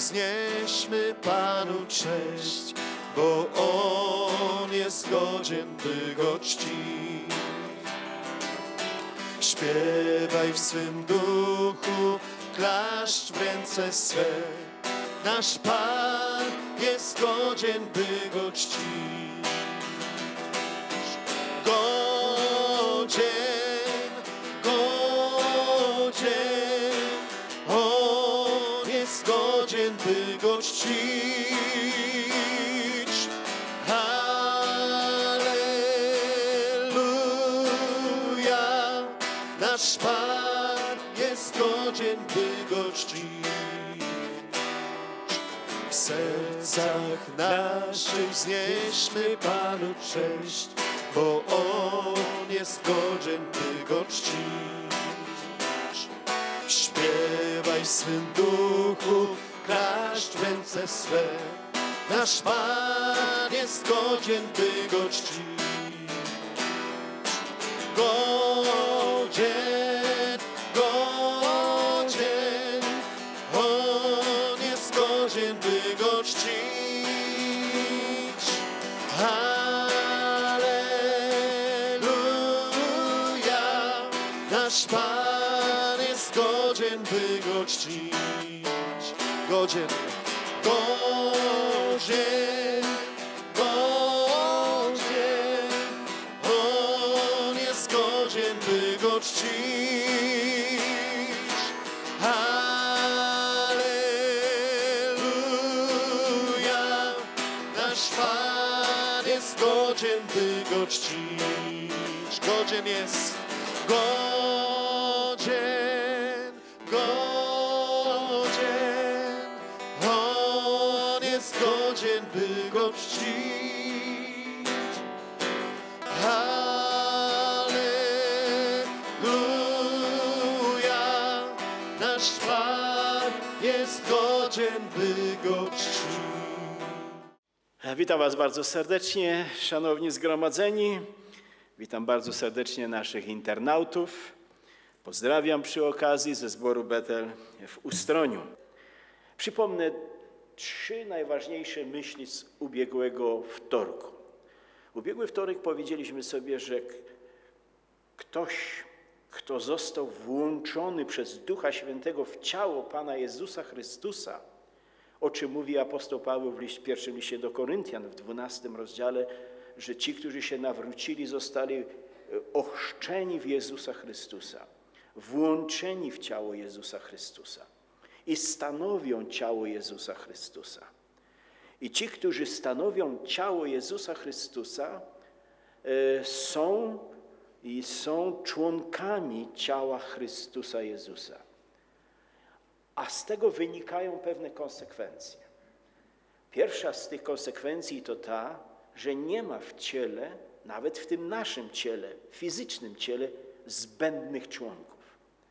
wznieśmy Panu cześć, bo On jest godzien, by Go czcić. Śpiewaj w swym duchu, klaszcz w ręce swe. Nasz Pan jest godzien, by Go czcić. Godzien, godzien, On jest godzien, by Go czcić. Halleluja, nasz Pan jest godzien, by Go czcić. W sercach naszych wznieśmy Panu cześć, bo On jest godzien, by Go czcić. Śpiewaj w swym duchu, klaszcz w ręce swe. Nasz Pan jest godzien, by Go czcić. Godzien, godzien, On jest godzien, by Go czcić. Halleluja, nasz Pan jest godzien, by Go czcić. Godzien, godzien, godzien, On jest godzien, by Go czcić. Halleluja, nasz Pan jest godzien, by Go czcić. Godzien jest, godzien, godzien, On jest godzien, by Go czcić. Halleluja, nasz Pan jest godzien, by Go czcić. Witam Was bardzo serdecznie, szanowni zgromadzeni. Witam bardzo serdecznie naszych internautów. Pozdrawiam przy okazji ze zboru Betel w Ustroniu. Przypomnę 3 najważniejsze myśli z ubiegłego wtorku. Ubiegły wtorek powiedzieliśmy sobie, że ktoś, kto został włączony przez Ducha Świętego w ciało Pana Jezusa Chrystusa, o czym mówi apostoł Paweł w pierwszym liście do Koryntian w 12 rozdziale, że ci, którzy się nawrócili, zostali ochrzczeni w Jezusa Chrystusa, włączeni w ciało Jezusa Chrystusa i stanowią ciało Jezusa Chrystusa. I ci, którzy stanowią ciało Jezusa Chrystusa, są członkami ciała Chrystusa Jezusa. A z tego wynikają pewne konsekwencje. Pierwsza z tych konsekwencji to ta, że nie ma w ciele, nawet w tym naszym ciele, fizycznym ciele, zbędnych członków.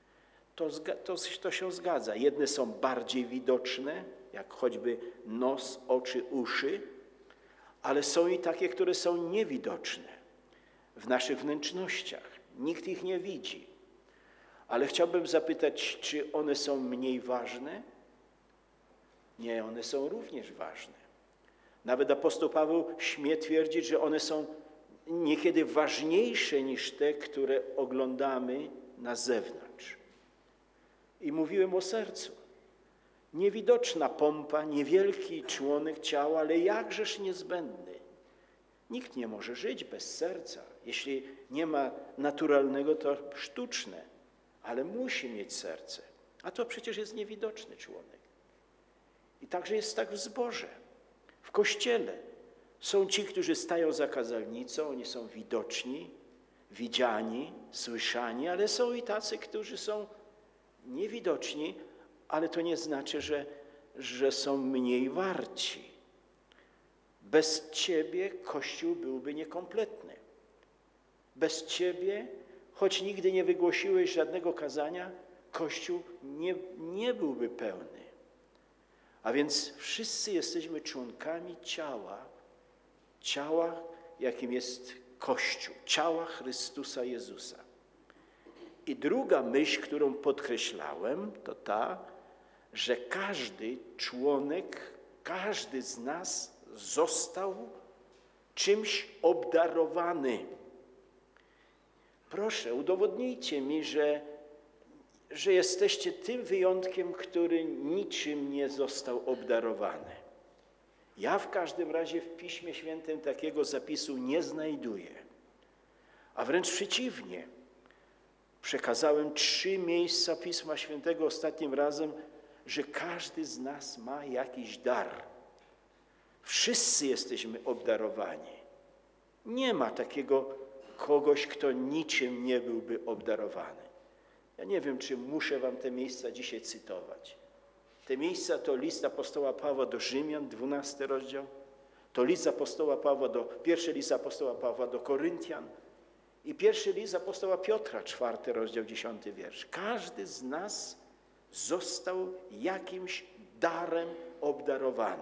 To się zgadza. Jedne są bardziej widoczne, jak choćby nos, oczy, uszy, ale są i takie, które są niewidoczne w naszych wnętrznościach. Nikt ich nie widzi. Ale chciałbym zapytać, czy one są mniej ważne? Nie, one są również ważne. Nawet apostoł Paweł śmie twierdzić, że one są niekiedy ważniejsze niż te, które oglądamy na zewnątrz. I mówiłem o sercu. Niewidoczna pompa, niewielki członek ciała, ale jakżeż niezbędny. Nikt nie może żyć bez serca. Jeśli nie ma naturalnego, to sztuczne, ale musi mieć serce. A to przecież jest niewidoczny członek. I także jest tak w zborze, w Kościele. Są ci, którzy stają za kazalnicą, oni są widoczni, widziani, słyszani, ale są i tacy, którzy są niewidoczni, ale to nie znaczy, że są mniej warci. Bez Ciebie Kościół byłby niekompletny. Bez Ciebie, choć nigdy nie wygłosiłeś żadnego kazania, Kościół nie byłby pełny. A więc wszyscy jesteśmy członkami ciała, jakim jest Kościół, ciała Chrystusa Jezusa. I druga myśl, którą podkreślałem, to ta, że każdy członek, każdy z nas został czymś obdarowany. Proszę, udowodnijcie mi, że jesteście tym wyjątkiem, który niczym nie został obdarowany. Ja w każdym razie w Piśmie Świętym takiego zapisu nie znajduję. A wręcz przeciwnie. Przekazałem 3 miejsca Pisma Świętego ostatnim razem, że każdy z nas ma jakiś dar. Wszyscy jesteśmy obdarowani. Nie ma takiego kogoś, kto niczym nie byłby obdarowany. Ja nie wiem, czy muszę wam te miejsca dzisiaj cytować. Te miejsca to list apostoła Pawła do Rzymian, 12 rozdział, to pierwszy list apostoła Pawła do Koryntian i pierwszy list apostoła Piotra, 4 rozdział, 10 wiersz. Każdy z nas został jakimś darem obdarowany.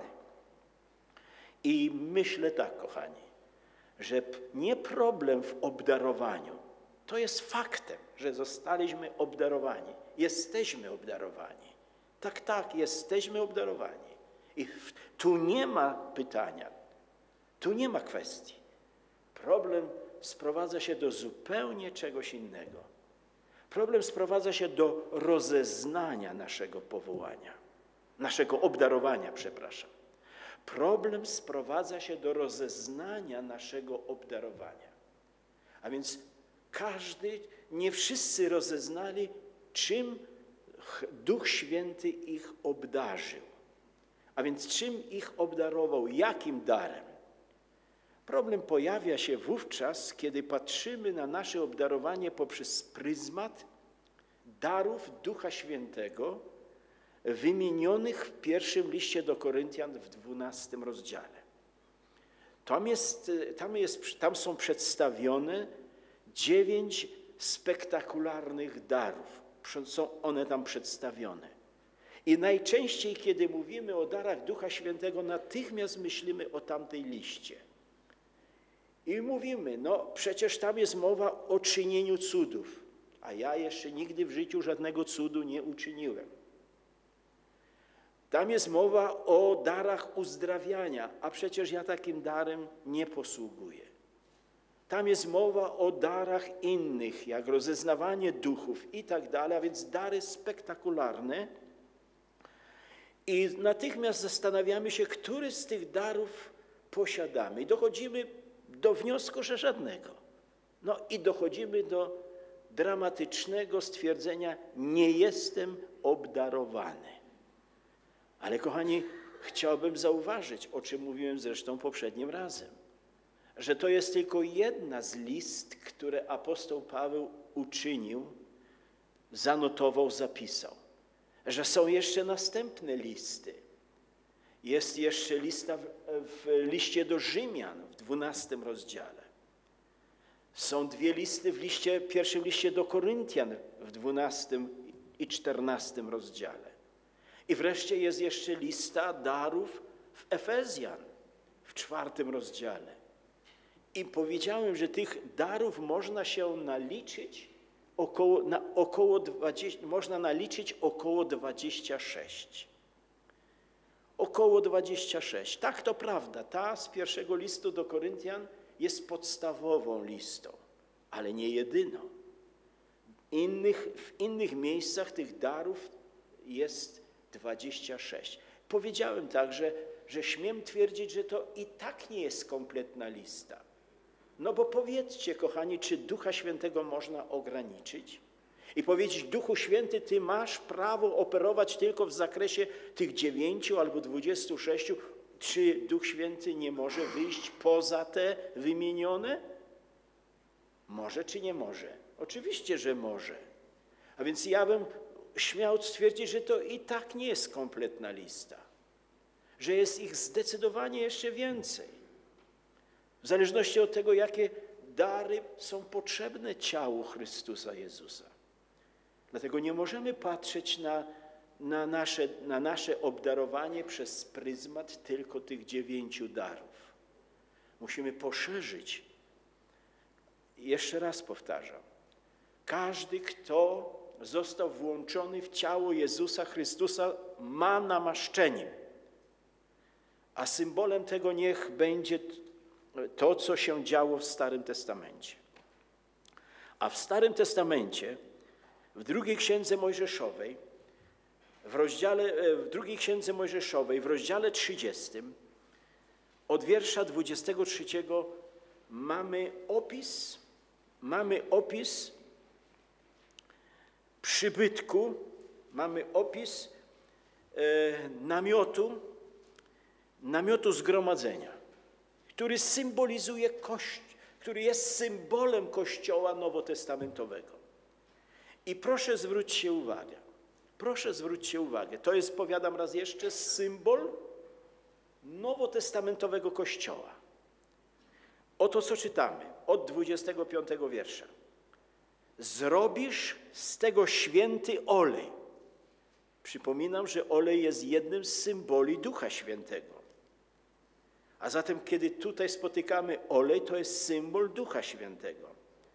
I myślę tak, kochani, że nie problem w obdarowaniu, to jest faktem, że zostaliśmy obdarowani. Jesteśmy obdarowani. Tak, jesteśmy obdarowani. I tu nie ma pytania, tu nie ma kwestii. Problem sprowadza się do zupełnie czegoś innego. Problem sprowadza się do rozeznania naszego powołania, naszego obdarowania, przepraszam. Problem sprowadza się do rozeznania naszego obdarowania. A więc nie wszyscy rozeznali, czym Duch Święty ich obdarzył. A więc czym ich obdarował, jakim darem? Problem pojawia się wówczas, kiedy patrzymy na nasze obdarowanie poprzez pryzmat darów Ducha Świętego wymienionych w pierwszym liście do Koryntian w 12 rozdziale. Tam są przedstawione 9 spektakularnych darów. Są one tam przedstawione. I najczęściej, kiedy mówimy o darach Ducha Świętego, natychmiast myślimy o tamtej liście. I mówimy, przecież tam jest mowa o czynieniu cudów, a ja jeszcze nigdy w życiu żadnego cudu nie uczyniłem. Tam jest mowa o darach uzdrawiania, a przecież ja takim darem nie posługuję. Tam jest mowa o darach innych, jak rozeznawanie duchów i tak dalej, a więc dary spektakularne. I natychmiast zastanawiamy się, który z tych darów posiadamy. I dochodzimy do wniosku, że żadnego. I dochodzimy do dramatycznego stwierdzenia, nie jestem obdarowany. Ale kochani, chciałbym zauważyć, o czym mówiłem zresztą poprzednim razem, że to jest tylko jedna z list, które apostoł Paweł uczynił, zanotował, zapisał. Że są jeszcze następne listy. Jest jeszcze lista w liście do Rzymian w 12 rozdziale. Są 2 listy w pierwszym liście do Koryntian w 12 i 14 rozdziale. I wreszcie jest jeszcze lista darów w Efezjan w 4 rozdziale. I powiedziałem, że tych darów można się naliczyć około 26. Około 26. Tak, to prawda. Ta z pierwszego listu do Koryntian jest podstawową listą, ale nie jedyną. W innych miejscach tych darów jest 26. Powiedziałem także, że śmiem twierdzić, że to i tak nie jest kompletna lista. Bo powiedzcie, kochani, czy Ducha Świętego można ograniczyć? I powiedzieć, Duchu Święty, Ty masz prawo operować tylko w zakresie tych 9 albo 26. Czy Duch Święty nie może wyjść poza te wymienione? Może czy nie może? Oczywiście, że może. A więc ja bym śmiał stwierdzić, że to i tak nie jest kompletna lista. Że jest ich zdecydowanie jeszcze więcej. W zależności od tego, jakie dary są potrzebne ciału Chrystusa Jezusa. Dlatego nie możemy patrzeć na nasze obdarowanie przez pryzmat tylko tych 9 darów. Musimy poszerzyć. Jeszcze raz powtarzam. Każdy, kto został włączony w ciało Jezusa Chrystusa, ma namaszczenie. A symbolem tego niech będzie to, co się działo w Starym Testamencie. A w Starym Testamencie, w drugiej Księdze Mojżeszowej, w drugiej Księdze Mojżeszowej, w rozdziale 30, od wiersza 23 mamy opis przybytku, mamy opis namiotu zgromadzenia, który symbolizuje który jest symbolem Kościoła nowotestamentowego. I proszę zwróćcie uwagę, to jest, powiadam raz jeszcze, symbol nowotestamentowego Kościoła. Oto co czytamy od 25 wiersza. Zrobisz z tego święty olej. Przypominam, że olej jest jednym z symboli Ducha Świętego. A zatem, kiedy tutaj spotykamy olej, to jest symbol Ducha Świętego.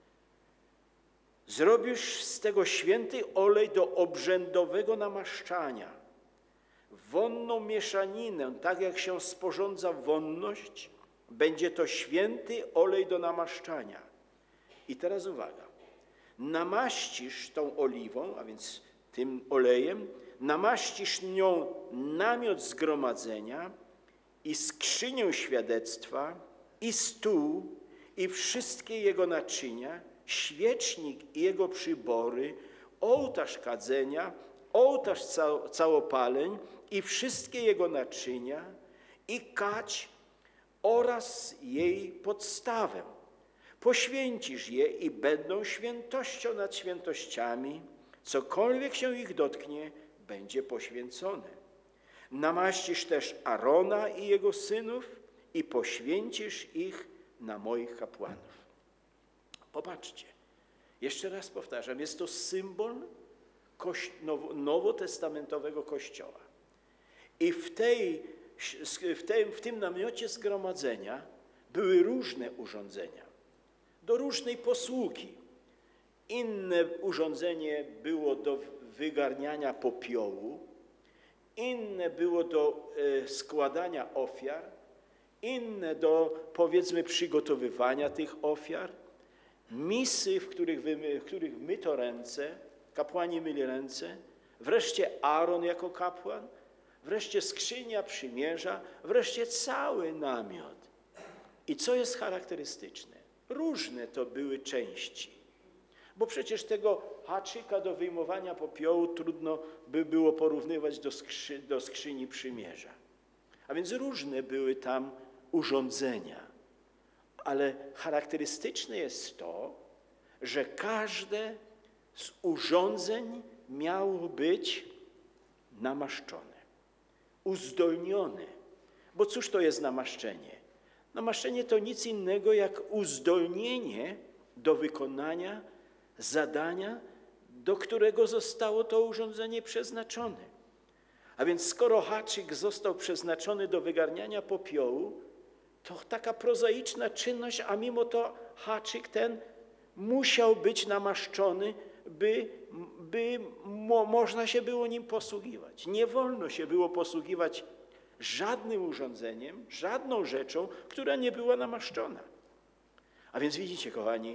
Zrobisz z tego święty olej do obrzędowego namaszczania. Wonną mieszaninę, tak jak się sporządza wonność, będzie to święty olej do namaszczania. I teraz uwaga. Namaścisz tą oliwą, a więc tym olejem, namaścisz nią namiot zgromadzenia i skrzynię świadectwa, i stół, i wszystkie jego naczynia, świecznik i jego przybory, ołtarz kadzenia, ołtarz całopaleń i wszystkie jego naczynia, i kać oraz jej podstawę. Poświęcisz je i będą świętością nad świętościami, cokolwiek się ich dotknie, będzie poświęcone. Namaścisz też Arona i jego synów i poświęcisz ich na moich kapłanów. Popatrzcie, jeszcze raz powtarzam, jest to symbol nowotestamentowego Kościoła. I w tym namiocie zgromadzenia były różne urządzenia, do różnej posługi. Inne urządzenie było do wygarniania popiołu, inne było do składania ofiar, inne do, powiedzmy, przygotowywania tych ofiar, misy, w których myto ręce, kapłani myli ręce, wreszcie Aaron jako kapłan, wreszcie skrzynia przymierza, wreszcie cały namiot. I co jest charakterystyczne? Różne to były części, bo przecież tego haczyka do wyjmowania popiołu trudno by było porównywać do skrzyni przymierza. A więc różne były tam urządzenia, ale charakterystyczne jest to, że każde z urządzeń miało być namaszczone, uzdolnione. Bo cóż to jest namaszczenie? Namaszczenie to nic innego jak uzdolnienie do wykonania zadania, do którego zostało to urządzenie przeznaczone. A więc skoro haczyk został przeznaczony do wygarniania popiołu, to taka prozaiczna czynność, a mimo to haczyk ten musiał być namaszczony, by można się było nim posługiwać. Nie wolno się było posługiwać żadnym urządzeniem, żadną rzeczą, która nie była namaszczona. A więc widzicie, kochani,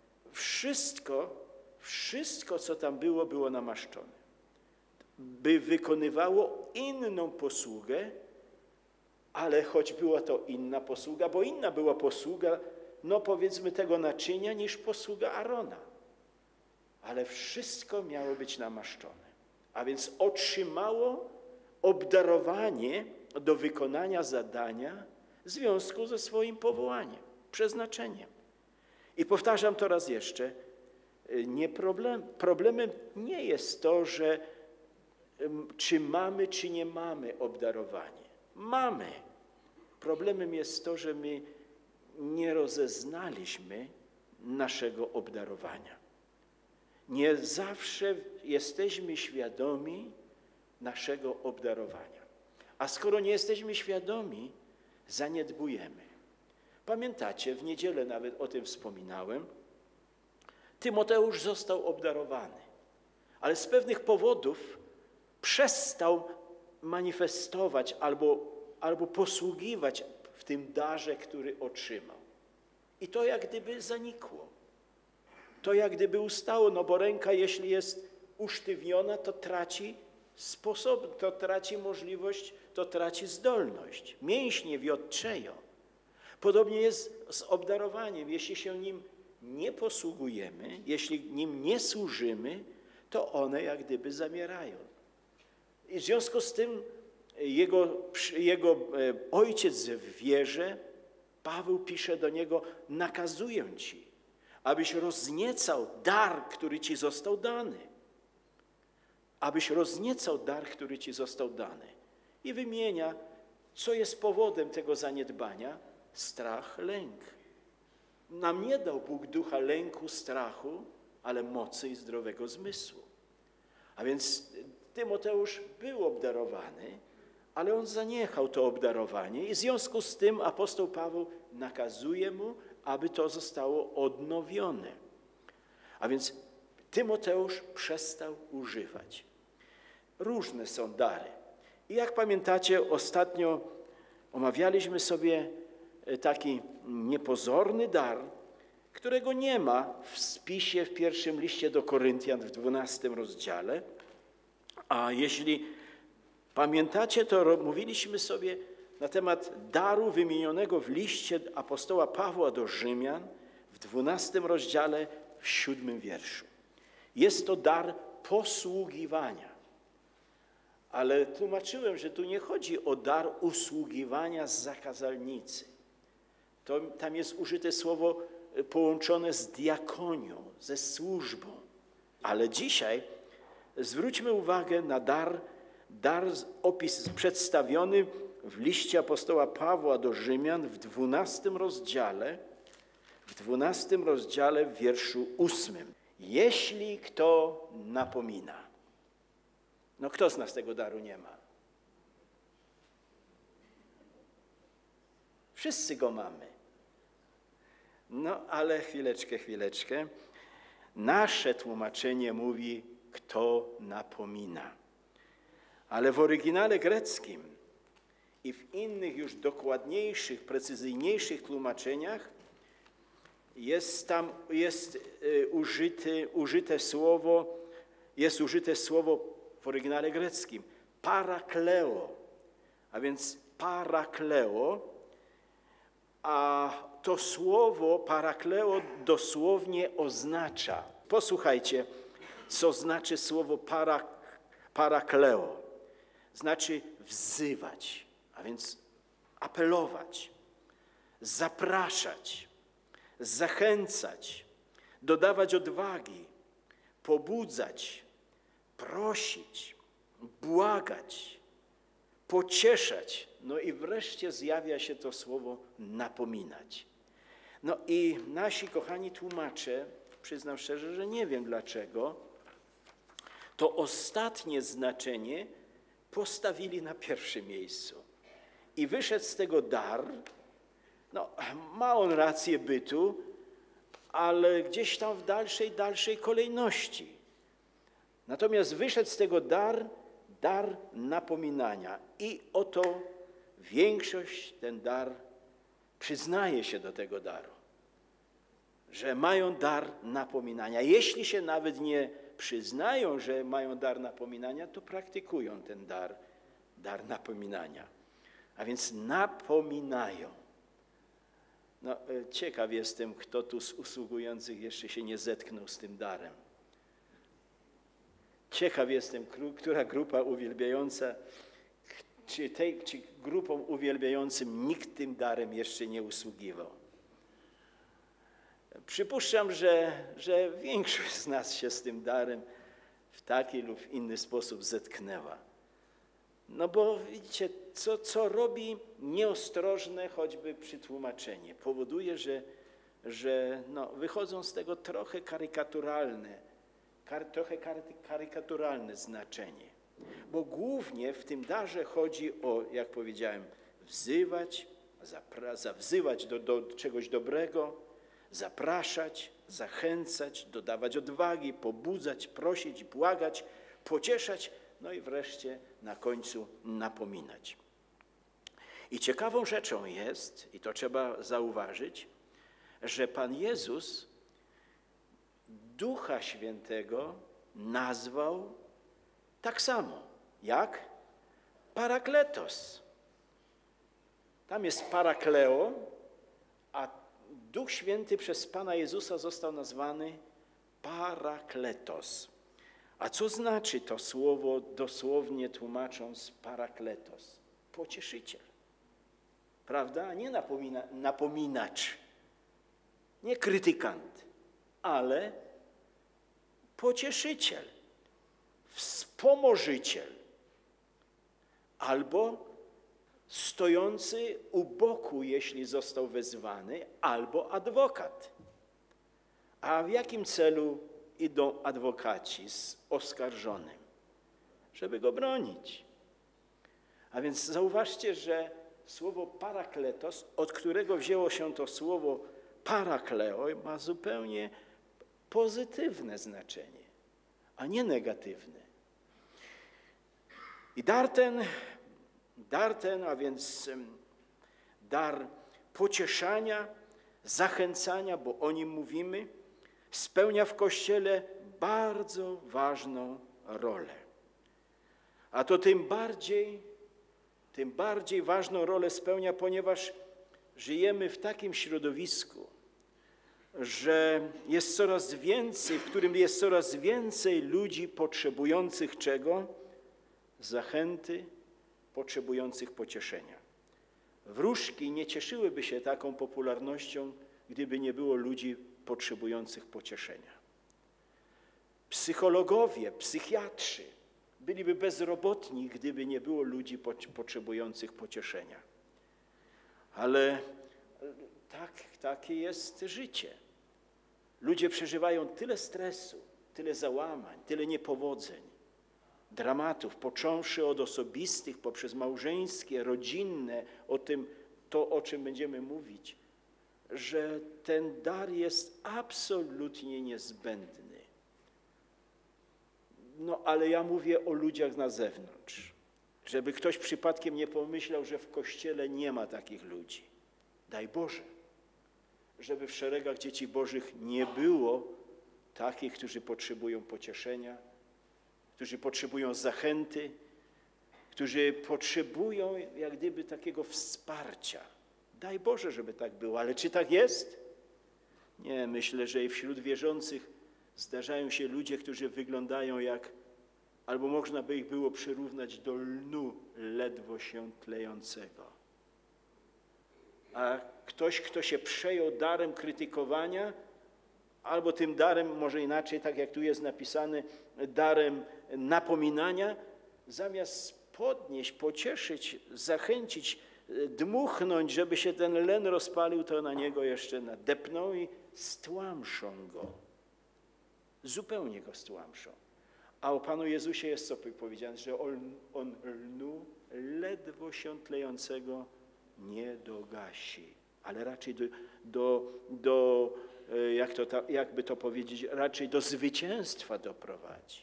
wszystko, co tam było, było namaszczone. By wykonywało inną posługę, ale choć była to inna posługa, bo inna była posługa, no powiedzmy, tego naczynia niż posługa Arona. Ale wszystko miało być namaszczone. A więc otrzymało obdarowanie do wykonania zadania w związku ze swoim powołaniem, przeznaczeniem. I powtarzam to raz jeszcze, problemem nie jest to, że czy mamy, czy nie mamy obdarowanie. Mamy. Problemem jest to, że my nie rozeznaliśmy naszego obdarowania. Nie zawsze jesteśmy świadomi naszego obdarowania. A skoro nie jesteśmy świadomi, zaniedbujemy. Pamiętacie, w niedzielę nawet o tym wspominałem, Tymoteusz został obdarowany, ale z pewnych powodów przestał manifestować albo posługiwać w tym darze, który otrzymał. I to jak gdyby zanikło. To jak gdyby ustało, no bo ręka, jeśli jest usztywniona, to traci sposób, to traci możliwość, to traci zdolność. Mięśnie wiotczeją. Podobnie jest z obdarowaniem. Jeśli się nim nie posługujemy, jeśli nim nie służymy, to one jak gdyby zamierają. I w związku z tym jego ojciec w wierze, Paweł pisze do niego: nakazuję ci, abyś rozniecał dar, który ci został dany. Abyś rozniecał dar, który ci został dany. I wymienia, co jest powodem tego zaniedbania: strach, lęk. Nam nie dał Bóg ducha lęku, strachu, ale mocy i zdrowego zmysłu. A więc Tymoteusz był obdarowany, ale on zaniechał to obdarowanie i w związku z tym apostoł Paweł nakazuje mu, aby to zostało odnowione. A więc Tymoteusz przestał używać. Różne są dary. I jak pamiętacie, ostatnio omawialiśmy sobie taki niepozorny dar, którego nie ma w spisie w pierwszym liście do Koryntian w 12 rozdziale. A jeśli pamiętacie, to mówiliśmy sobie na temat daru wymienionego w liście apostoła Pawła do Rzymian w 12 rozdziale w 7 wierszu. Jest to dar posługiwania. Ale tłumaczyłem, że tu nie chodzi o dar usługiwania z zakazalnicy. Tam jest użyte słowo połączone z diakonią, ze służbą. Ale dzisiaj zwróćmy uwagę na opis przedstawiony w liście apostoła Pawła do Rzymian w 12 rozdziale w wierszu 8. Jeśli kto napomina. No kto z nas tego daru nie ma? Wszyscy go mamy. No ale chwileczkę. Nasze tłumaczenie mówi, kto napomina. Ale w oryginale greckim i w innych już dokładniejszych, precyzyjniejszych tłumaczeniach jest użyte słowo w oryginale greckim parakleo. A więc parakleo, a to słowo parakleo dosłownie oznacza, posłuchajcie, co znaczy słowo parakleo. Znaczy wzywać, a więc apelować, zapraszać, zachęcać, dodawać odwagi, pobudzać, prosić, błagać, pocieszać. No i wreszcie zjawia się to słowo napominać. No i nasi kochani tłumacze, przyznam szczerze, że nie wiem dlaczego, to ostatnie znaczenie postawili na pierwszym miejscu. I wyszedł z tego dar, no ma on rację bytu, ale gdzieś tam w dalszej kolejności. Natomiast wyszedł z tego dar napominania. I oto większość ten dar przyznaje się do tego daru, że mają dar napominania. Jeśli się nawet nie przyznają, że mają dar napominania, to praktykują ten dar napominania. A więc napominają. No, ciekaw jestem, kto tu z usługujących jeszcze się nie zetknął z tym darem. Ciekaw jestem, która grupa uwielbiająca, czy grupom uwielbiającym nikt tym darem jeszcze nie usługiwał. Przypuszczam, że większość z nas się z tym darem w taki lub w inny sposób zetknęła. No bo widzicie, co robi nieostrożne choćby przytłumaczenie? Powoduje, że wychodzą z tego trochę karykaturalne znaczenie. Bo głównie w tym darze chodzi o, jak powiedziałem, wzywać, zawzywać do czegoś dobrego, zapraszać, zachęcać, dodawać odwagi, pobudzać, prosić, błagać, pocieszać, no i wreszcie na końcu napominać. I ciekawą rzeczą jest, i to trzeba zauważyć, że Pan Jezus Ducha Świętego nazwał tak samo jak Parakletos. Tam jest Parakleo, a Duch Święty przez Pana Jezusa został nazwany Parakletos. A co znaczy to słowo, dosłownie tłumacząc, Parakletos? Pocieszyciel. Prawda? Nie napominacz, nie krytykant, ale pocieszyciel, wspomożyciel albo stojący u boku, jeśli został wezwany, albo adwokat. A w jakim celu idą adwokaci z oskarżonym? Żeby go bronić. A więc zauważcie, że słowo parakletos, od którego wzięło się to słowo parakleo, ma zupełnie pozytywne znaczenie, a nie negatywne. I dar ten, a więc dar pocieszania, zachęcania, bo o nim mówimy, spełnia w Kościele bardzo ważną rolę. A to tym bardziej ważną rolę spełnia, ponieważ żyjemy w takim środowisku, że jest coraz więcej, w którym jest coraz więcej ludzi potrzebujących czego? Zachęty, potrzebujących pocieszenia. Wróżki nie cieszyłyby się taką popularnością, gdyby nie było ludzi potrzebujących pocieszenia. Psychologowie, psychiatrzy byliby bezrobotni, gdyby nie było ludzi potrzebujących pocieszenia. Ale takie jest życie. Ludzie przeżywają tyle stresu, tyle załamań, tyle niepowodzeń, dramatów, począwszy od osobistych, poprzez małżeńskie, rodzinne, o czym będziemy mówić, że ten dar jest absolutnie niezbędny. No ale ja mówię o ludziach na zewnątrz, żeby ktoś przypadkiem nie pomyślał, że w Kościele nie ma takich ludzi. Daj Boże, żeby w szeregach dzieci Bożych nie było takich, którzy potrzebują pocieszenia, którzy potrzebują zachęty, którzy potrzebują jak gdyby takiego wsparcia. Daj Boże, żeby tak było, ale czy tak jest? Nie, myślę, że i wśród wierzących zdarzają się ludzie, którzy wyglądają jak, albo można by ich było przyrównać do lnu ledwo się tlejącego. A ktoś, kto się przejął darem krytykowania, albo tym darem, może inaczej, tak jak tu jest napisane, darem napominania, zamiast podnieść, pocieszyć, zachęcić, dmuchnąć, żeby się ten len rozpalił, to na niego jeszcze nadepną i stłamszą go. Zupełnie go stłamszą. A o Panu Jezusie jest co powiedziane, że on lnu ledwo się tlejącego nie dogasi, ale raczej jakby to powiedzieć, raczej do zwycięstwa doprowadzi.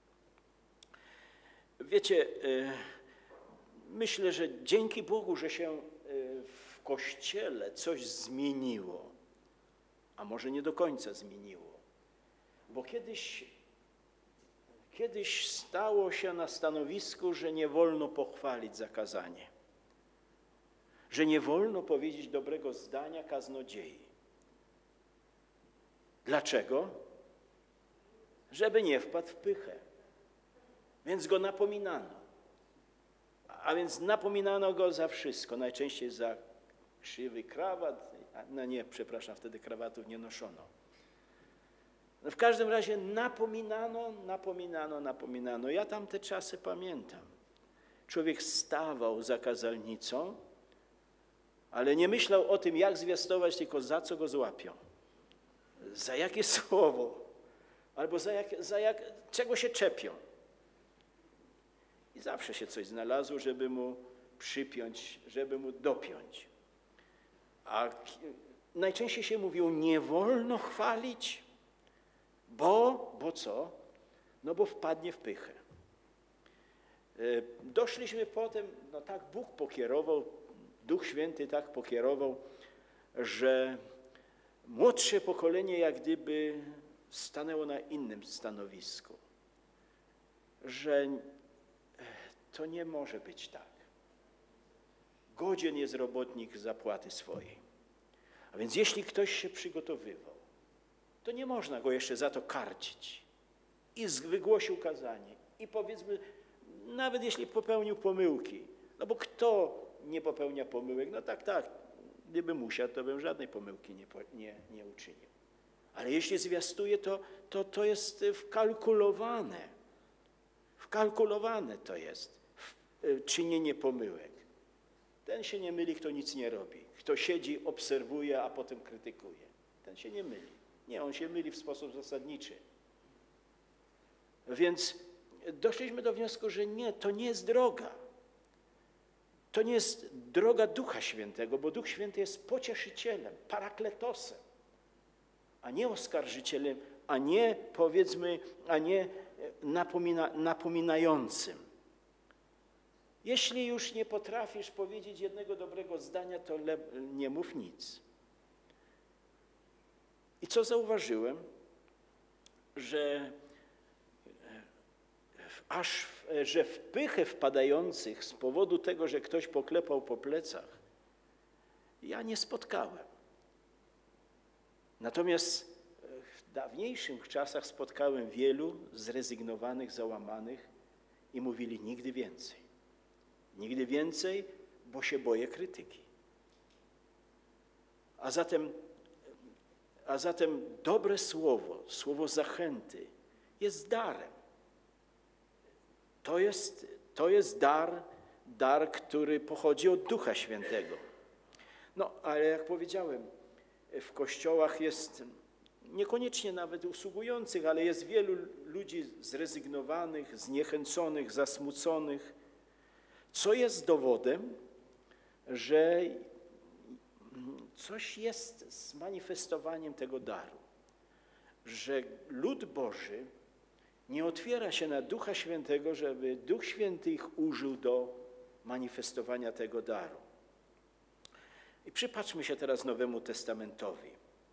Wiecie, myślę, że dzięki Bogu, że się w Kościele coś zmieniło, a może nie do końca zmieniło, bo kiedyś stało się na stanowisku, że nie wolno pochwalić za kazanie, że nie wolno powiedzieć dobrego zdania kaznodziei. Dlaczego? Żeby nie wpadł w pychę. Więc go napominano. A więc napominano go za wszystko, najczęściej za krzywy krawat. No nie, przepraszam, wtedy krawatów nie noszono. No w każdym razie napominano. Ja tamte czasy pamiętam. Człowiek stawał za kazalnicą, ale nie myślał o tym, jak zwiastować, tylko za co go złapią. Za jakie słowo, albo czego się czepią. I zawsze się coś znalazło, żeby mu przypiąć, żeby mu dopiąć. A najczęściej się mówiło, nie wolno chwalić, bo co? No bo wpadnie w pychę. Doszliśmy potem, no tak Bóg pokierował, Duch Święty tak pokierował, że młodsze pokolenie jak gdyby stanęło na innym stanowisku, że to nie może być tak. Godzien jest robotnik zapłaty swojej. A więc jeśli ktoś się przygotowywał, to nie można go jeszcze za to karcić. I wygłosił kazanie. I powiedzmy, nawet jeśli popełnił pomyłki, no bo kto nie popełnia pomyłek? No tak, gdyby musiał, to bym żadnej pomyłki nie uczynił. Ale jeśli zwiastuje, to jest wkalkulowane. Wkalkulowane to jest czynienie pomyłek. Ten się nie myli, kto nic nie robi. Kto siedzi, obserwuje, a potem krytykuje. Ten się nie myli. Nie, on się myli w sposób zasadniczy. Więc doszliśmy do wniosku, że nie, to nie jest droga. To nie jest droga Ducha Świętego, bo Duch Święty jest pocieszycielem, parakletosem, a nie oskarżycielem, a nie, powiedzmy, napominającym. Jeśli już nie potrafisz powiedzieć jednego dobrego zdania, to nie mów nic. I co zauważyłem? Że w pychę wpadających z powodu tego, że ktoś poklepał po plecach, ja nie spotkałem. Natomiast w dawniejszych czasach spotkałem wielu zrezygnowanych, załamanych i mówili nigdy więcej. Nigdy więcej, bo się boję krytyki. A zatem dobre słowo, słowo zachęty jest darem. To jest dar, który pochodzi od Ducha Świętego. No, ale jak powiedziałem, w kościołach jest niekoniecznie nawet usługujących, ale jest wielu ludzi zrezygnowanych, zniechęconych, zasmuconych, co jest dowodem, że coś jest z manifestowaniem tego daru, że lud Boży nie otwiera się na Ducha Świętego, żeby Duch Święty ich użył do manifestowania tego daru. I przypatrzmy się teraz Nowemu Testamentowi.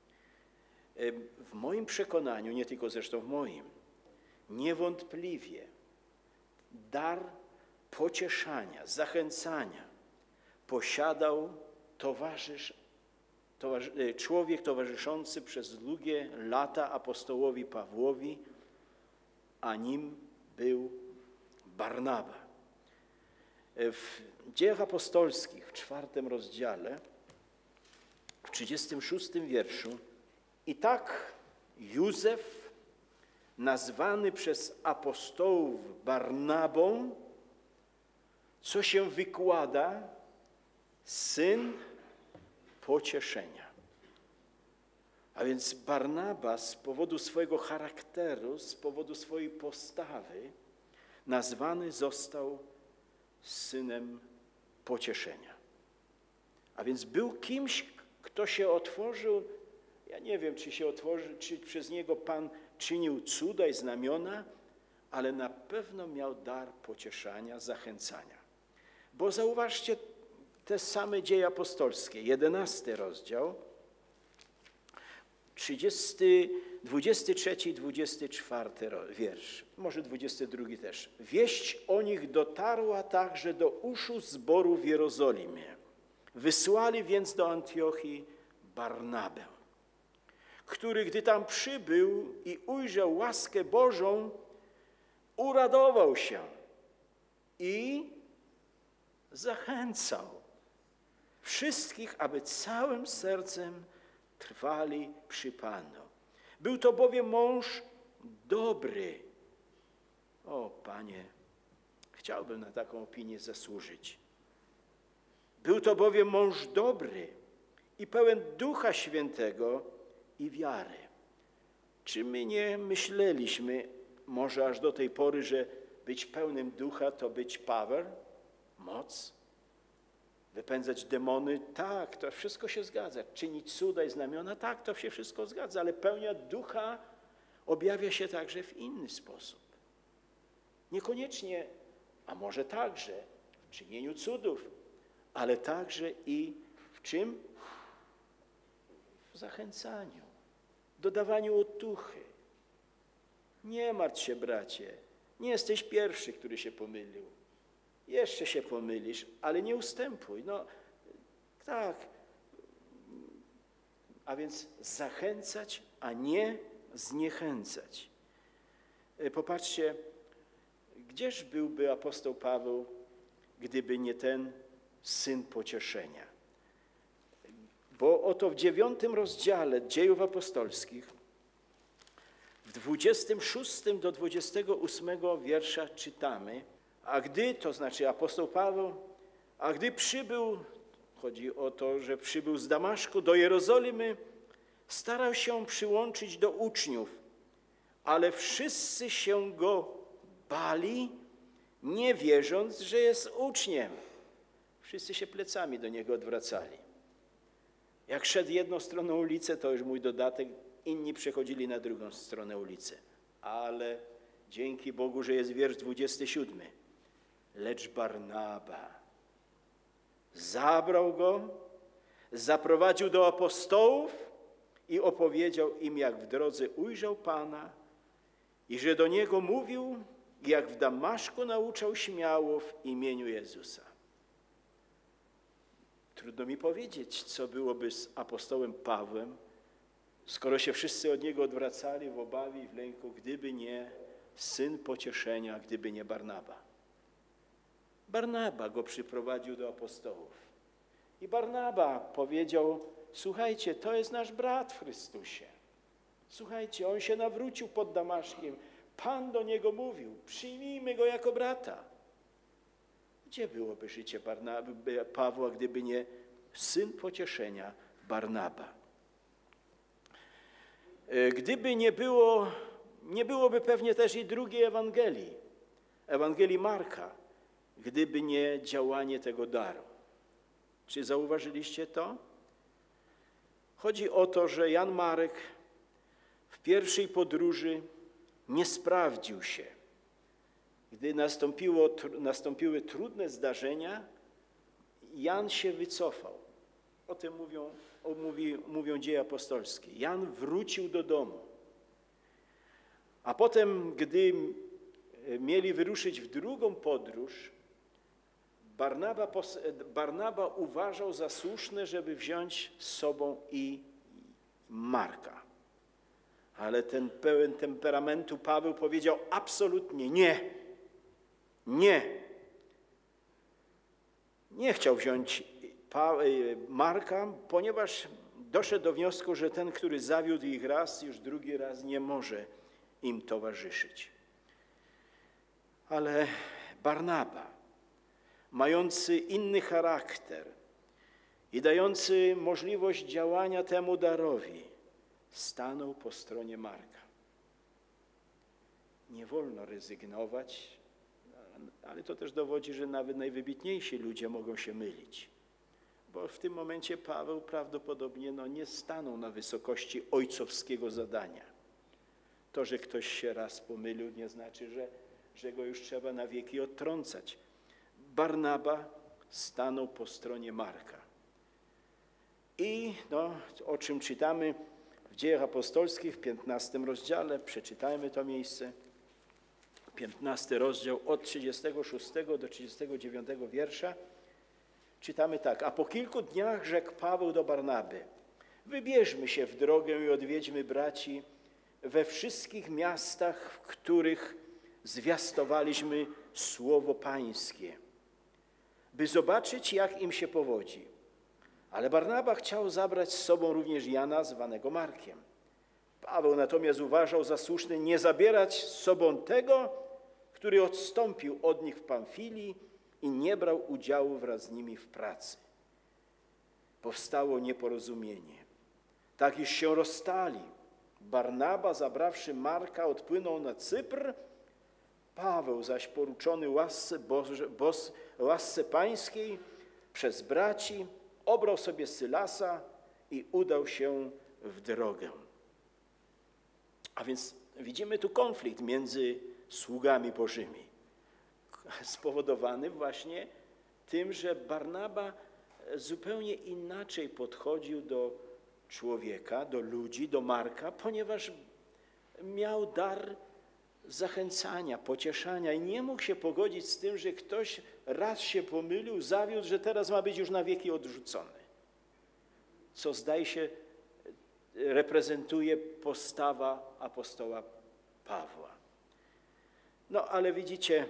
W moim przekonaniu, nie tylko zresztą w moim, niewątpliwie dar pocieszania, zachęcania posiadał człowiek towarzyszący przez długie lata apostołowi Pawłowi, a nim był Barnaba. W Dziejach Apostolskich w 4 rozdziale, w 36 wierszu: i tak Józef, nazwany przez apostołów Barnabą, co się wykłada, syn pocieszenia. A więc Barnaba z powodu swojego charakteru, z powodu swojej postawy nazwany został synem pocieszenia. A więc był kimś, kto się otworzył, ja nie wiem, czy przez niego Pan czynił cuda i znamiona, ale na pewno miał dar pocieszania, zachęcania. Bo zauważcie te same Dzieje Apostolskie, 11 rozdział, 23 i 24 wiersz, może 22 też. Wieść o nich dotarła także do uszu zboru w Jerozolimie. Wysłali więc do Antiochii Barnabę, który, gdy tam przybył i ujrzał łaskę Bożą, uradował się i zachęcał wszystkich, aby całym sercem trwali przy Panu. Był to bowiem mąż dobry. O, Panie, chciałbym na taką opinię zasłużyć. Był to bowiem mąż dobry i pełen Ducha Świętego i wiary. Czy my nie myśleliśmy może aż do tej pory, że być pełnym Ducha to być power, moc? Wypędzać demony, tak, to wszystko się zgadza. Czynić cuda i znamiona, tak, to się wszystko zgadza, ale pełnia ducha objawia się także w inny sposób. Niekoniecznie, a może także w czynieniu cudów, ale także i w czym? W zachęcaniu, dodawaniu otuchy. Nie martw się, bracie, nie jesteś pierwszy, który się pomylił. Jeszcze się pomylisz, ale nie ustępuj. No tak, a więc zachęcać, a nie zniechęcać. Popatrzcie, gdzież byłby apostoł Paweł, gdyby nie ten Syn Pocieszenia? Bo oto w 9 rozdziale Dziejów Apostolskich, w 26 do 28 wiersza czytamy, a gdy, to znaczy apostoł Paweł, a gdy przybył, chodzi o to, że przybył z Damaszku do Jerozolimy, starał się przyłączyć do uczniów, ale wszyscy się go bali, nie wierząc, że jest uczniem. Wszyscy się plecami do niego odwracali. Jak szedł jedną stroną ulicy, to już mój dodatek, inni przechodzili na drugą stronę ulicy. Ale dzięki Bogu, że jest wiersz 27. Lecz Barnaba zabrał go, zaprowadził do apostołów i opowiedział im, jak w drodze ujrzał Pana i że do niego mówił, jak w Damaszku nauczał śmiało w imieniu Jezusa. Trudno mi powiedzieć, co byłoby z apostołem Pawłem, skoro się wszyscy od niego odwracali w obawie i w lęku, gdyby nie Syn Pocieszenia, gdyby nie Barnaba. Barnaba go przyprowadził do apostołów. I Barnaba powiedział, słuchajcie, to jest nasz brat w Chrystusie. Słuchajcie, on się nawrócił pod Damaszkiem. Pan do niego mówił, przyjmijmy go jako brata. Gdzie byłoby życie Pawła, gdyby nie Syn Pocieszenia, Barnaba? Gdyby nie byłoby pewnie też i drugiej Ewangelii Marka, gdyby nie działanie tego daru. Czy zauważyliście to? Chodzi o to, że Jan Marek w pierwszej podróży nie sprawdził się. Gdy nastąpiły trudne zdarzenia, Jan się wycofał. O tym mówią Dzieje Apostolskie. Jan wrócił do domu. A potem, gdy mieli wyruszyć w drugą podróż, Barnaba uważał za słuszne, żeby wziąć z sobą i Marka. Ale ten pełen temperamentu Paweł powiedział absolutnie nie. Nie. Nie chciał wziąć Marka, ponieważ doszedł do wniosku, że ten, który zawiódł ich raz, już drugi raz nie może im towarzyszyć. Ale Barnaba, mający inny charakter i dający możliwość działania temu darowi, stanął po stronie Marka. Nie wolno rezygnować, ale to też dowodzi, że nawet najwybitniejsi ludzie mogą się mylić. Bo w tym momencie Paweł prawdopodobnie nie stanął na wysokości ojcowskiego zadania. To, że ktoś się raz pomylił, nie znaczy, że go już trzeba na wieki odtrącać. Barnaba stanął po stronie Marka. I o czym czytamy w Dziejach Apostolskich w 15 rozdziale, przeczytajmy to miejsce. 15 rozdział od 36 do 39 wiersza. Czytamy tak. A po kilku dniach rzekł Paweł do Barnaby: wybierzmy się w drogę i odwiedźmy braci we wszystkich miastach, w których zwiastowaliśmy słowo Pańskie, by zobaczyć, jak im się powodzi. Ale Barnaba chciał zabrać z sobą również Jana, zwanego Markiem. Paweł natomiast uważał za słuszne nie zabierać z sobą tego, który odstąpił od nich w Pamfilii i nie brał udziału wraz z nimi w pracy. Powstało nieporozumienie. Tak iż się rozstali. Barnaba, zabrawszy Marka, odpłynął na Cypr, Paweł zaś poruczony łasce pańskiej przez braci, obrał sobie Sylasa i udał się w drogę. A więc widzimy tu konflikt między sługami Bożymi, spowodowany właśnie tym, że Barnaba zupełnie inaczej podchodził do człowieka, do ludzi, do Marka, ponieważ miał dar zachęcania, pocieszania i nie mógł się pogodzić z tym, że ktoś raz się pomylił, zawiódł, że teraz ma być już na wieki odrzucony. Co zdaje się reprezentuje postawa apostoła Pawła. No ale widzicie,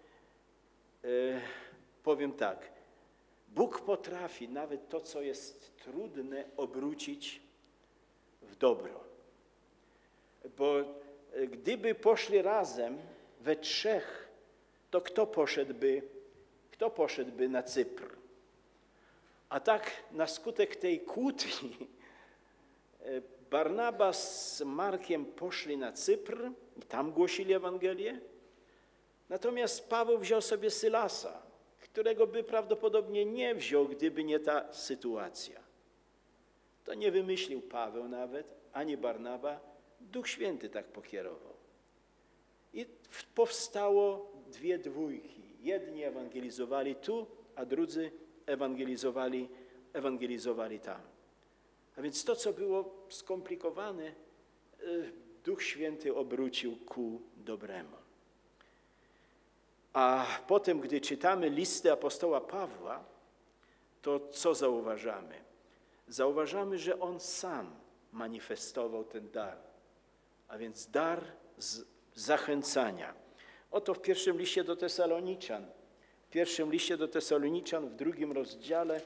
powiem tak, Bóg potrafi nawet to, co jest trudne, obrócić w dobro. Bo gdyby poszli razem we trzech, to kto poszedłby na Cypr? A tak na skutek tej kłótni Barnaba z Markiem poszli na Cypr i tam głosili Ewangelię. Natomiast Paweł wziął sobie Sylasa, którego by prawdopodobnie nie wziął, gdyby nie ta sytuacja. To nie wymyślił Paweł nawet, ani Barnaba, Duch Święty tak pokierował. I powstało dwie dwójki. Jedni ewangelizowali tu, a drudzy ewangelizowali tam. A więc to, co było skomplikowane, Duch Święty obrócił ku dobremu. A potem, gdy czytamy listy apostoła Pawła, to co zauważamy? Zauważamy, że on sam manifestował ten dar, a więc dar zachęcania. Oto w pierwszym liście do Tesaloniczan, w 2 rozdziale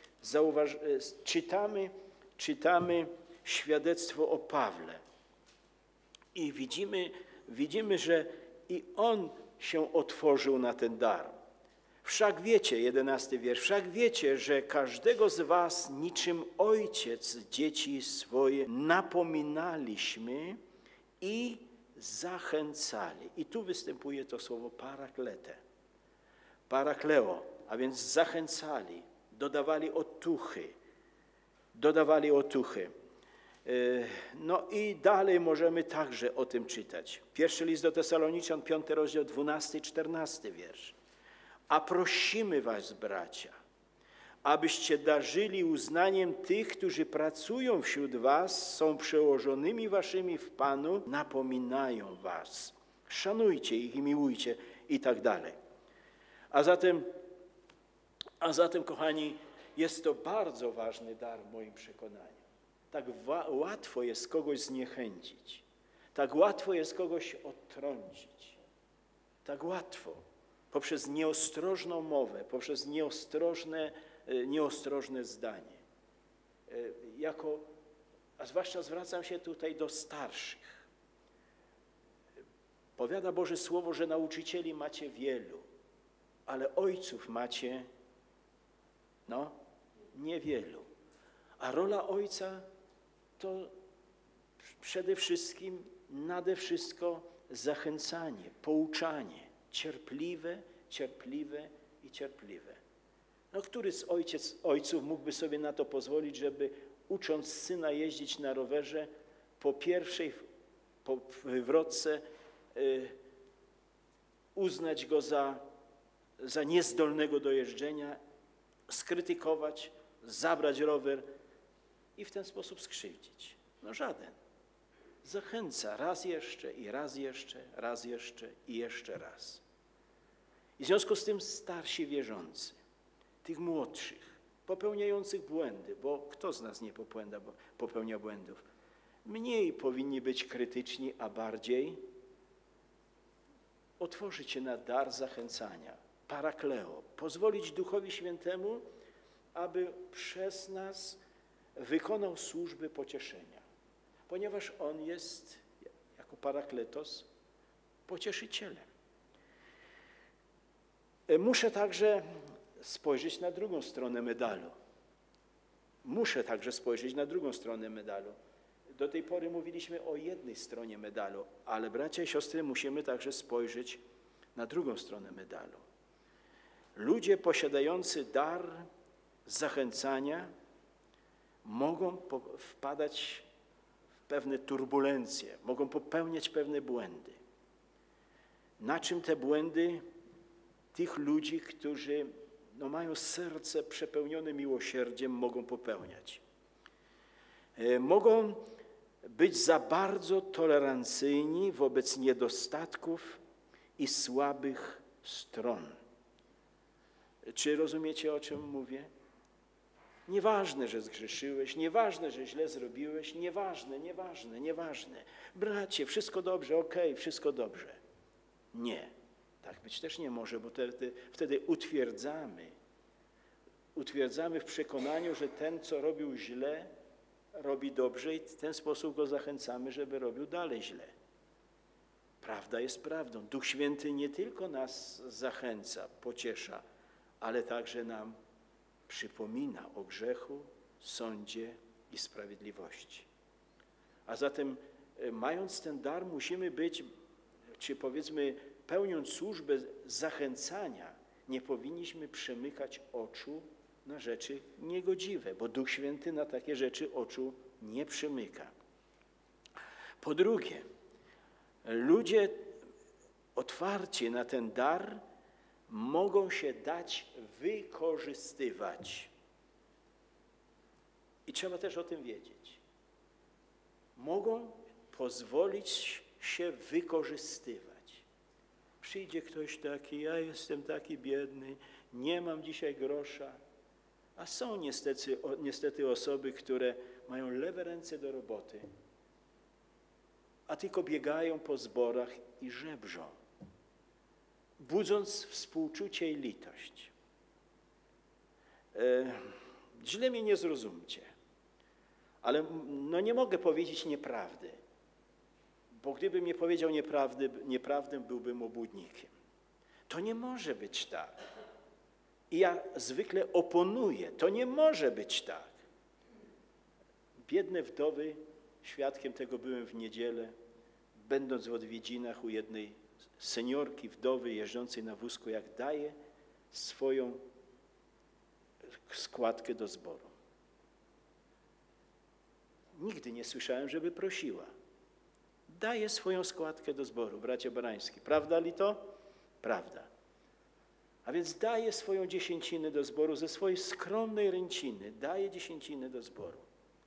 czytamy świadectwo o Pawle. I widzimy, że i on się otworzył na ten dar. Wszak wiecie, 11 wiersz, wszak wiecie, że każdego z was niczym ojciec dzieci swoje napominaliśmy i zachęcali. I tu występuje to słowo parakleo, a więc zachęcali, dodawali otuchy. No i dalej możemy także o tym czytać. Pierwszy list do Tesaloniczan, 5 rozdział, 12 i 14 wiersz. A prosimy was, bracia, abyście darzyli uznaniem tych, którzy pracują wśród was, są przełożonymi waszymi w Panu, napominają was. Szanujcie ich i miłujcie i tak dalej. A zatem, kochani, jest to bardzo ważny dar w moim przekonaniu. Tak łatwo jest kogoś zniechęcić. Tak łatwo jest kogoś odtrącić. Tak łatwo. Poprzez nieostrożną mowę, poprzez nieostrożne zdanie. A zwłaszcza zwracam się tutaj do starszych. Powiada Boże Słowo, że nauczycieli macie wielu, ale ojców macie, niewielu. A rola ojca to przede wszystkim, nade wszystko zachęcanie, pouczanie, cierpliwe. Który z ojców mógłby sobie na to pozwolić, żeby ucząc syna jeździć na rowerze, po pierwszej wywrotce uznać go za niezdolnego do jeżdżenia, skrytykować, zabrać rower i w ten sposób skrzywdzić? Żaden. Zachęca raz jeszcze i raz jeszcze, raz jeszcze i jeszcze raz. I w związku z tym starsi wierzący, tych młodszych, popełniających błędy, bo kto z nas nie popełnia błędów, mniej powinni być krytyczni, a bardziej otworzyć się na dar zachęcania, parakleo, pozwolić Duchowi Świętemu, aby przez nas wykonał służbę pocieszenia, ponieważ On jest, jako parakletos, pocieszycielem. Muszę także spojrzeć na drugą stronę medalu. Do tej pory mówiliśmy o jednej stronie medalu, ale bracia i siostry, musimy także spojrzeć na drugą stronę medalu. Ludzie posiadający dar zachęcania mogą wpadać w pewne turbulencje, mogą popełniać pewne błędy. Na czym te błędy tych ludzi, którzy mają serce przepełnione miłosierdziem, mogą popełniać? Mogą być za bardzo tolerancyjni wobec niedostatków i słabych stron. Czy rozumiecie, o czym mówię? Nieważne, że zgrzeszyłeś, nieważne, że źle zrobiłeś, nieważne. Bracie, wszystko dobrze, okej, wszystko dobrze. Nie, tak być też nie może, bo wtedy utwierdzamy w przekonaniu, że ten, co robił źle, robi dobrze i w ten sposób go zachęcamy, żeby robił dalej źle. Prawda jest prawdą. Duch Święty nie tylko nas zachęca, pociesza, ale także nam przypomina o grzechu, sądzie i sprawiedliwości. A zatem, mając ten dar, musimy być, czy powiedzmy, pełniąc służbę zachęcania, nie powinniśmy przymykać oczu na rzeczy niegodziwe, bo Duch Święty na takie rzeczy oczu nie przymyka. Po drugie, ludzie otwarci na ten dar mogą się dać wykorzystywać. I trzeba też o tym wiedzieć. Mogą pozwolić się wykorzystywać. Przyjdzie ktoś taki, ja jestem taki biedny, nie mam dzisiaj grosza. A są niestety osoby, które mają lewe ręce do roboty, a tylko biegają po zborach i żebrzą, budząc współczucie i litość. Źle mnie nie zrozumcie, ale nie mogę powiedzieć nieprawdy, bo gdybym nie powiedział nieprawdę, byłbym obłudnikiem. To nie może być tak. I ja zwykle oponuję, to nie może być tak. Biedne wdowy, świadkiem tego byłem w niedzielę, będąc w odwiedzinach u jednej seniorki, wdowy jeżdżącej na wózku, jak daje swoją składkę do zboru. Nigdy nie słyszałem, żeby prosiła. Daje swoją składkę do zboru, bracie Barański. Prawda li to? Prawda. A więc daje swoją dziesięcinę do zboru ze swojej skromnej ręciny. Daje dziesięcinę do zboru.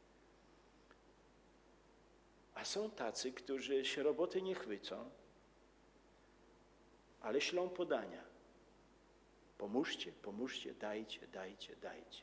A są tacy, którzy się roboty nie chwycą, ale ślą podania. Pomóżcie, dajcie.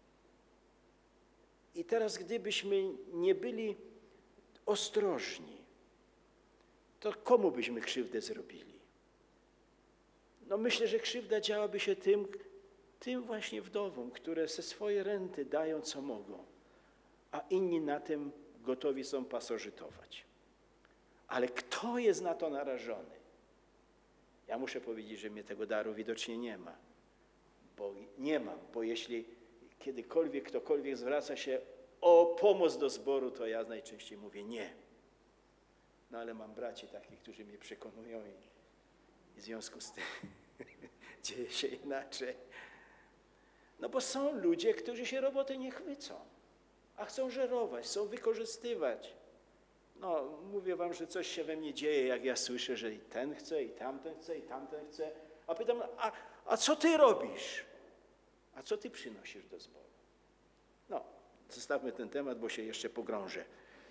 I teraz gdybyśmy nie byli ostrożni, to komu byśmy krzywdę zrobili? Myślę, że krzywda działaby się tym właśnie wdowom, które ze swojej renty dają co mogą, a inni na tym gotowi są pasożytować. Ale kto jest na to narażony? Ja muszę powiedzieć, że mnie tego daru widocznie nie mam, bo jeśli kiedykolwiek ktokolwiek zwraca się o pomoc do zboru, to ja najczęściej mówię nie. Ale mam braci takich, którzy mnie przekonują i w związku z tym dzieje się inaczej. Bo są ludzie, którzy się roboty nie chwycą, a chcą żerować, chcą wykorzystywać. Mówię wam, że coś się we mnie dzieje, jak ja słyszę, że i ten chce, i tamten chce, a pytam, a co ty robisz? A co ty przynosisz do zboru? Zostawmy ten temat, bo się jeszcze pogrążę.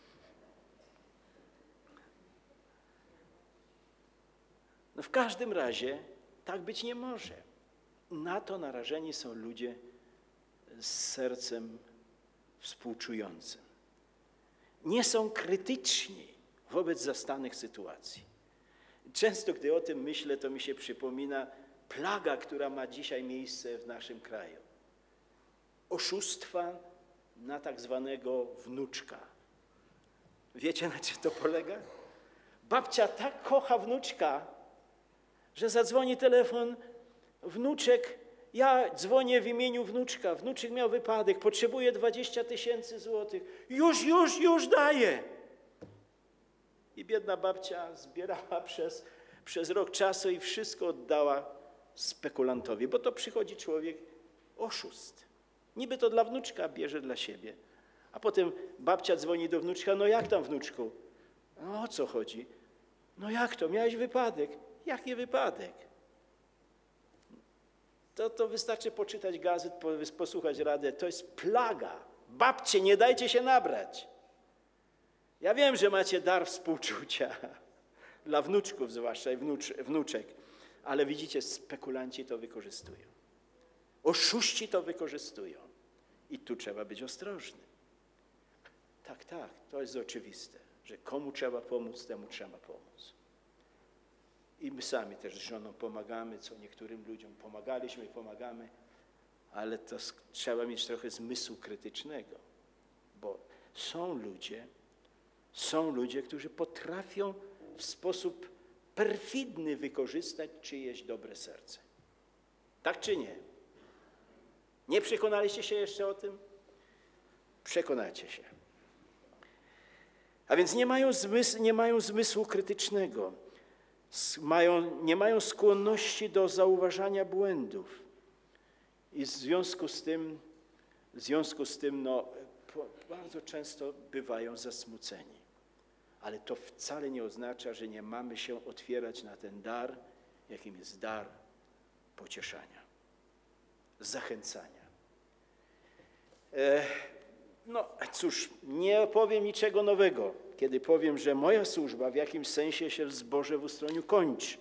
W każdym razie tak być nie może. Na to narażeni są ludzie z sercem współczującym. Nie są krytyczni wobec zastanych sytuacji. Często, gdy o tym myślę, to mi się przypomina plaga, która ma dzisiaj miejsce w naszym kraju. Oszustwa na tak zwanego wnuczka. Wiecie, na czym to polega? Babcia tak kocha wnuczka, że zadzwoni telefon, wnuczek, ja dzwonię w imieniu wnuczka, wnuczek miał wypadek, potrzebuje 20 000 złotych. Już daję. I biedna babcia zbierała przez rok czasu i wszystko oddała spekulantowi, bo to przychodzi człowiek oszust. Niby to dla wnuczka bierze dla siebie. A potem babcia dzwoni do wnuczka, no jak tam wnuczku? No o co chodzi? No jak to, miałeś wypadek? Jaki wypadek? To wystarczy poczytać gazet, posłuchać radę. To jest plaga. Babcie, nie dajcie się nabrać. Ja wiem, że macie dar współczucia, dla wnuczków zwłaszcza i wnuczek, ale widzicie, spekulanci to wykorzystują. Oszuści to wykorzystują. I tu trzeba być ostrożny. Tak, to jest oczywiste, że komu trzeba pomóc, temu trzeba pomóc. I my sami też z żoną pomagamy, co niektórym ludziom pomagaliśmy i pomagamy, ale to trzeba mieć trochę zmysłu krytycznego, bo są ludzie, którzy potrafią w sposób perfidny wykorzystać czyjeś dobre serce. Tak czy nie? Nie przekonaliście się jeszcze o tym? Przekonacie się. A więc nie mają zmysłu krytycznego, nie mają skłonności do zauważania błędów. I w związku z tym bardzo często bywają zasmuceni. Ale to wcale nie oznacza, że nie mamy się otwierać na ten dar, jakim jest dar pocieszania, zachęcania. Cóż, nie powiem niczego nowego, kiedy powiem, że moja służba w jakimś sensie się w Zborze w Ustroniu kończy.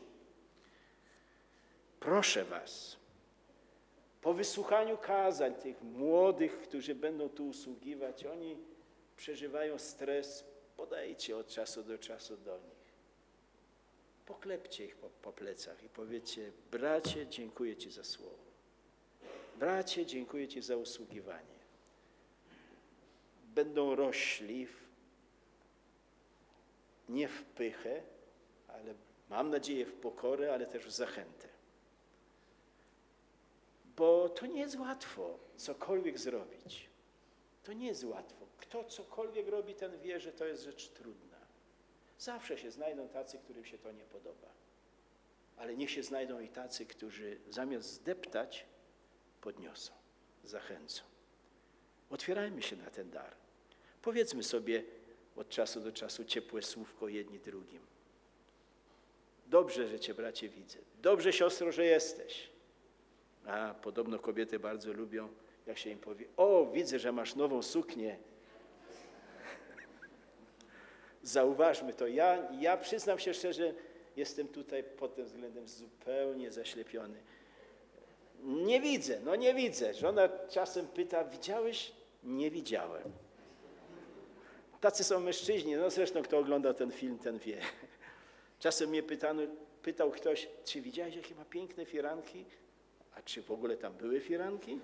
Proszę was, po wysłuchaniu kazań tych młodych, którzy będą tu usługiwać, oni przeżywają stres, podejdźcie od czasu do czasu do nich. Poklepcie ich po plecach i powiedzcie: bracie, dziękuję ci za słowo. Bracie, dziękuję ci za usługiwanie. Będą rośli nie w pychę, ale mam nadzieję w pokorę, ale też w zachętę. Bo to nie jest łatwo cokolwiek zrobić. To nie jest łatwo. Kto cokolwiek robi, ten wie, że to jest rzecz trudna. Zawsze się znajdą tacy, którym się to nie podoba. Ale niech się znajdą i tacy, którzy zamiast zdeptać, podniosą, zachęcą. Otwierajmy się na ten dar. Powiedzmy sobie od czasu do czasu ciepłe słówko jedni drugim. Dobrze, że cię, bracie, widzę. Dobrze, siostro, że jesteś. A podobno kobiety bardzo lubią, jak się im powie: o, widzę, że masz nową suknię. Zauważmy to. Ja przyznam się szczerze, jestem tutaj pod tym względem zupełnie zaślepiony. Nie widzę. Żona czasem pyta: widziałeś? Nie widziałem. Tacy są mężczyźni. Zresztą kto oglądał ten film, ten wie. Czasem mnie pytał ktoś: czy widziałeś, jakie ma piękne firanki? A czy w ogóle tam były firanki?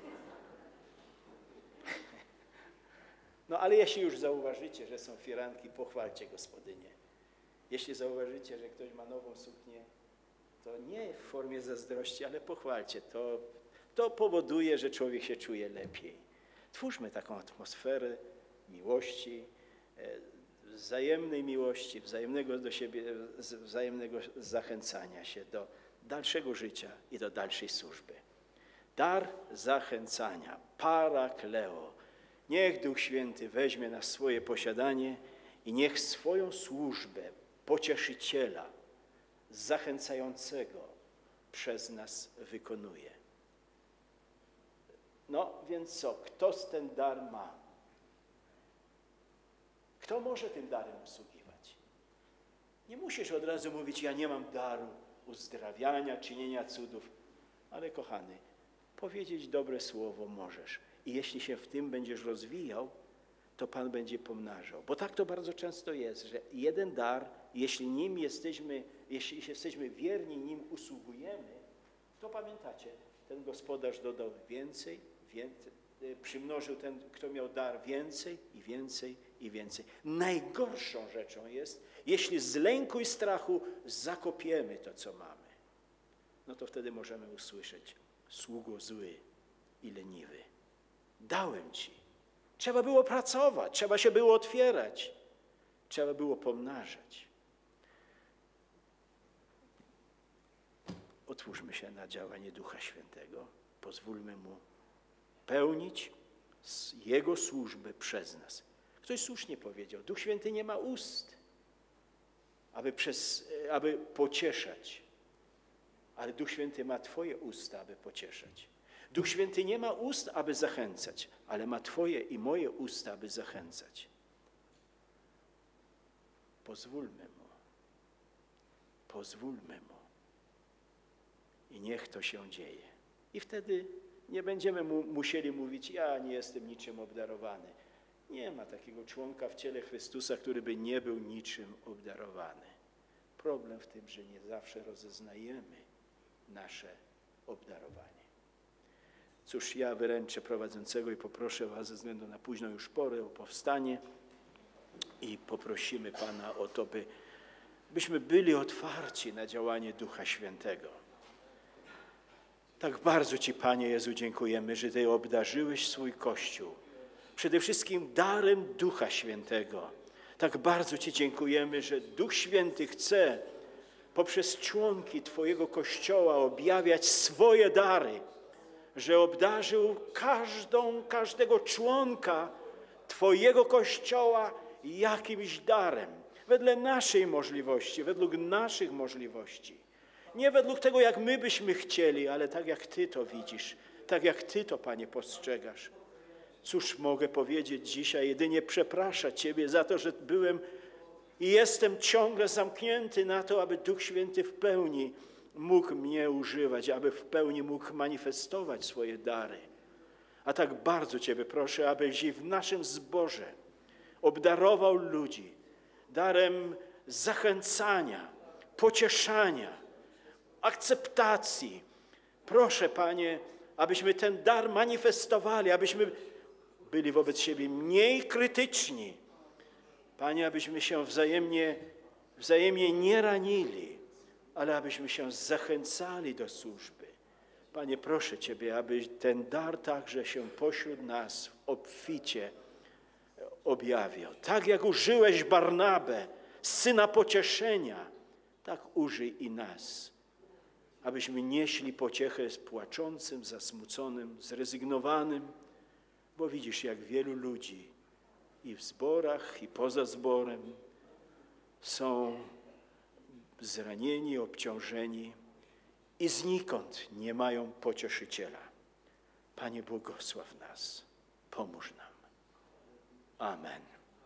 Ale jeśli już zauważycie, że są firanki, pochwalcie gospodynię. Jeśli zauważycie, że ktoś ma nową suknię, to nie w formie zazdrości, ale pochwalcie. To powoduje, że człowiek się czuje lepiej. Twórzmy taką atmosferę miłości, wzajemnej miłości, wzajemnego do siebie, wzajemnego zachęcania się do dalszego życia i do dalszej służby. Dar zachęcania, parakleo. Niech Duch Święty weźmie na swoje posiadanie i niech swoją służbę pocieszyciela, zachęcającego przez nas wykonuje. Więc co? Kto ten dar ma? Kto może tym darem usługiwać? Nie musisz od razu mówić: ja nie mam daru uzdrawiania, czynienia cudów. Ale kochany, powiedzieć dobre słowo możesz. I jeśli się w tym będziesz rozwijał, to Pan będzie pomnażał. Bo tak to bardzo często jest, że jeden dar, jeśli jesteśmy wierni, nim usługujemy, to pamiętacie, ten gospodarz dodał więcej, przymnożył ten, kto miał dar, więcej i więcej i więcej. Najgorszą rzeczą jest, jeśli z lęku i strachu zakopiemy to, co mamy. To wtedy możemy usłyszeć: sługo zły i leniwy. Dałem ci. Trzeba było pracować, trzeba się było otwierać, trzeba było pomnażać. Otwórzmy się na działanie Ducha Świętego. Pozwólmy Mu pełnić Jego służbę przez nas. Ktoś słusznie powiedział, Duch Święty nie ma ust, aby pocieszać, ale Duch Święty ma Twoje usta, aby pocieszać. Duch Święty nie ma ust, aby zachęcać, ale ma Twoje i moje usta, aby zachęcać. Pozwólmy Mu. Pozwólmy Mu. I niech to się dzieje. I wtedy nie będziemy musieli mówić, ja nie jestem niczym obdarowany. Nie ma takiego członka w ciele Chrystusa, który by nie był niczym obdarowany. Problem w tym, że nie zawsze rozeznajemy nasze obdarowanie. Cóż, ja wyręczę prowadzącego i poproszę Was ze względu na późną już porę o powstanie i poprosimy Pana o to, byśmy byli otwarci na działanie Ducha Świętego. Tak bardzo Ci, Panie Jezu, dziękujemy, że Ty obdarzyłeś swój Kościół przede wszystkim darem Ducha Świętego. Tak bardzo Ci dziękujemy, że Duch Święty chce poprzez członki Twojego Kościoła objawiać swoje dary, że obdarzył każdego członka Twojego Kościoła jakimś darem, wedle naszej możliwości, według naszych możliwości. Nie według tego, jak my byśmy chcieli, ale tak, jak Ty to widzisz, tak, jak Ty to, Panie, postrzegasz. Cóż mogę powiedzieć dzisiaj? Jedynie przepraszać Ciebie za to, że byłem i jestem ciągle zamknięty na to, aby Duch Święty w pełni mógł mnie używać, aby w pełni mógł manifestować swoje dary. A tak bardzo Ciebie proszę, abyś i w naszym zborze obdarował ludzi darem zachęcania, pocieszania, akceptacji. Proszę, Panie, abyśmy ten dar manifestowali, abyśmy byli wobec siebie mniej krytyczni. Panie, abyśmy się wzajemnie nie ranili, ale abyśmy się zachęcali do służby. Panie, proszę Ciebie, aby ten dar także się pośród nas obficie objawiał. Tak jak użyłeś Barnabę, syna pocieszenia, tak użyj i nas, abyśmy nieśli pociechę z płaczącym, zasmuconym, zrezygnowanym, bo widzisz, jak wielu ludzi i w zborach, i poza zborem są zranieni, obciążeni i znikąd nie mają pocieszyciela. Panie, błogosław nas, pomóż nam. Amen.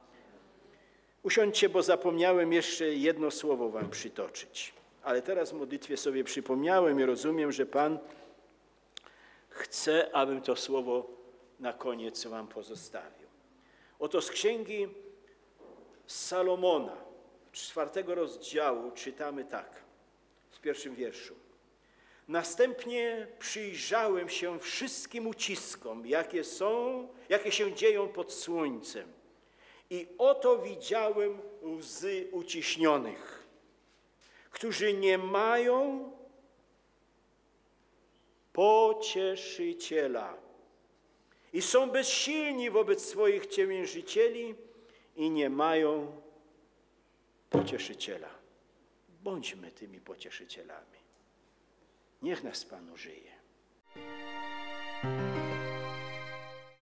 Usiądźcie, bo zapomniałem jeszcze jedno słowo wam przytoczyć. Ale teraz w modlitwie sobie przypomniałem i rozumiem, że Pan chce, abym to słowo na koniec wam pozostawił. Oto z księgi Salomona, 4 rozdziału, czytamy tak, w 1 wierszu. Następnie przyjrzałem się wszystkim uciskom, jakie się dzieją pod słońcem. I oto widziałem łzy uciśnionych, którzy nie mają pocieszyciela i są bezsilni wobec swoich ciemiężycieli i nie mają pocieszyciela. Bądźmy tymi pocieszycielami. Niech nas Pan użyje.